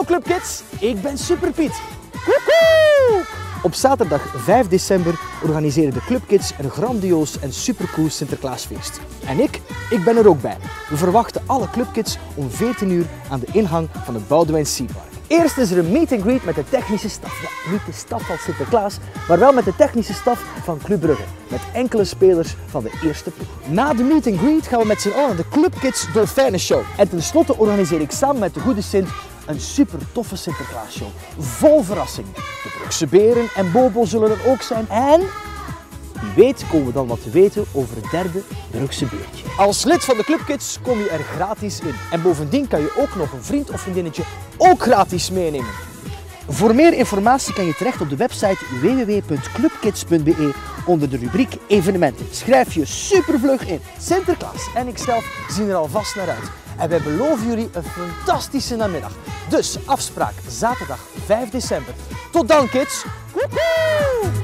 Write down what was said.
Club Kids, ik ben Super Piet. Woehoe! Op zaterdag 5 december organiseren de Club Kids een grandioos en supercool Sinterklaasfeest. En ik ben er ook bij. We verwachten alle Club Kids om 14 uur aan de ingang van het Boudewijn Seapark. Eerst is er een meet and greet met de technische staf. Ja, niet de staf van Sinterklaas, maar wel met de technische staf van Club Brugge. Met enkele spelers van de eerste ploeg. Na de meet and greet gaan we met z'n allen de Club Kids Dolfijnenshow. En tenslotte organiseer ik samen met de Goede Sint een super toffe Sinterklaasshow. Vol verrassingen. De Brugse Beren en Bobo zullen er ook zijn. En wie weet komen we dan wat te weten over het derde Brugse beertje. Als lid van de Club Kids kom je er gratis in. En bovendien kan je ook nog een vriend of vriendinnetje ook gratis meenemen. Voor meer informatie kan je terecht op de website www.clubkids.be onder de rubriek evenementen. Schrijf je supervlug in. Sinterklaas en ikzelf zien er alvast naar uit. En wij beloven jullie een fantastische namiddag. Dus afspraak zaterdag 5 december. Tot dan kids! Woehoe!